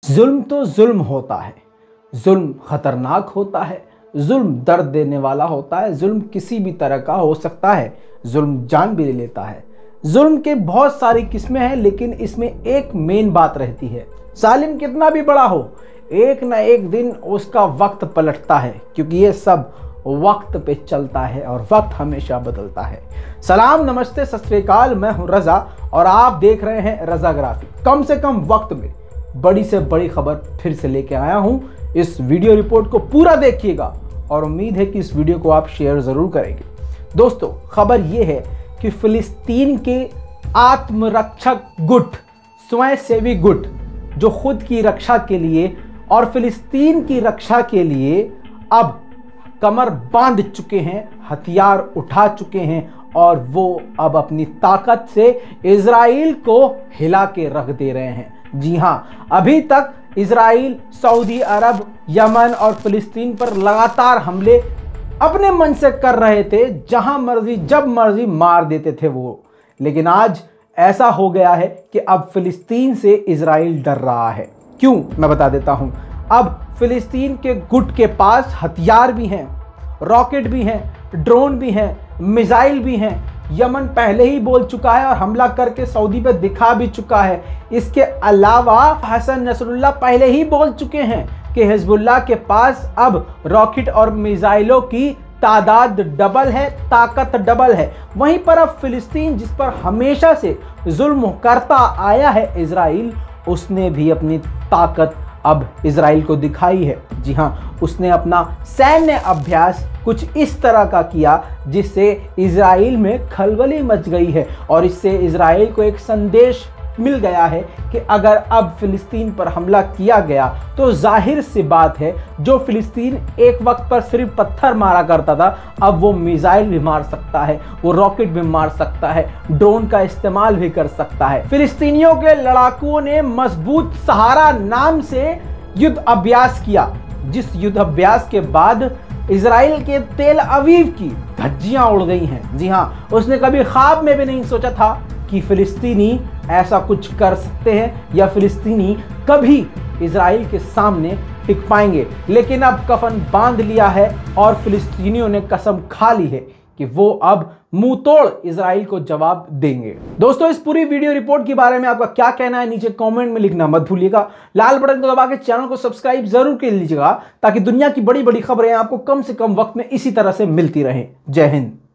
जुल्म तो जुल्म होता है, जुल्म खतरनाक होता है, जुल्म दर्द देने वाला होता है, जुल्म किसी भी तरह का हो सकता है, जुल्म जान भी ले लेता है। जुल्म के बहुत सारी किस्में हैं, लेकिन इसमें एक मेन बात रहती है, जालिम कितना भी बड़ा हो, एक ना एक दिन उसका वक्त पलटता है, क्योंकि ये सब वक्त पे चलता है और वक्त हमेशा बदलता है। सलाम, नमस्ते, सत श्री अकाल, मैं हूं रजा और आप देख रहे हैं रजाग्राफी। कम से कम वक्त में बड़ी से बड़ी खबर फिर से लेके आया हूं। इस वीडियो रिपोर्ट को पूरा देखिएगा और उम्मीद है कि इस वीडियो को आप शेयर जरूर करेंगे। दोस्तों, खबर यह है कि फिलिस्तीन के आत्मरक्षक गुट, स्वयंसेवी गुट, जो खुद की रक्षा के लिए और फिलिस्तीन की रक्षा के लिए अब कमर बांध चुके हैं, हथियार उठा चुके हैं और वो अब अपनी ताकत से इजराइल को हिला के रख दे रहे हैं। जी हां, अभी तक इजराइल, सऊदी अरब, यमन और फिलिस्तीन पर लगातार हमले अपने मन से कर रहे थे, जहां मर्जी जब मर्जी मार देते थे वो। लेकिन आज ऐसा हो गया है कि अब फिलिस्तीन से इजराइल डर रहा है। क्यों, मैं बता देता हूं। अब फिलिस्तीन के गुट के पास हथियार भी हैं, रॉकेट भी हैं, ड्रोन भी हैं, मिसाइल भी हैं। यमन पहले ही बोल चुका है और हमला करके सऊदी पे दिखा भी चुका है। इसके अलावा हसन नसरुल्लाह पहले ही बोल चुके हैं कि हिजबुल्लाह के पास अब रॉकेट और मिसाइलों की तादाद डबल है, ताकत डबल है। वहीं पर अब फिलिस्तीन, जिस पर हमेशा से जुल्म करता आया है इजराइल, उसने भी अपनी ताकत अब इजराइल को दिखाई है। जी हां, उसने अपना सैन्य अभ्यास कुछ इस तरह का किया जिससे इजराइल में खलबली मच गई है और इससे इजराइल को एक संदेश मिल गया है कि अगर अब फिलिस्तीन पर हमला किया गया तो जाहिर सी बात है, जो फिलिस्तीन एक वक्त पर सिर्फ पत्थर मारा करता था, अब वो मिसाइल भी मार सकता है, वो रॉकेट भी मार सकता है, ड्रोन का इस्तेमाल भी कर सकता है। फिलिस्तीनियों के लड़ाकुओं ने मजबूत सहारा नाम से युद्ध अभ्यास किया, जिस युद्ध अभ्यास के बाद इजराइल के तेल अवीव की धज्जियां उड़ गई हैं। जी हां, उसने कभी ख्वाब में भी नहीं सोचा था कि फिलिस्तीनी ऐसा कुछ कर सकते हैं या फिलिस्तीनी कभी इजराइल के सामने टिक पाएंगे। लेकिन अब कफन बांध लिया है और फिलिस्तीनियों ने कसम खा ली है कि वो अब मुंह तोड़ इजराइल को जवाब देंगे। दोस्तों, इस पूरी वीडियो रिपोर्ट के बारे में आपका क्या कहना है, नीचे कमेंट में लिखना मत भूलिएगा। लाल बटन को दबा के चैनल को सब्सक्राइब जरूर कर लीजिएगा ताकि दुनिया की बड़ी बड़ी खबरें आपको कम से कम वक्त में इसी तरह से मिलती रहें। जय हिंद।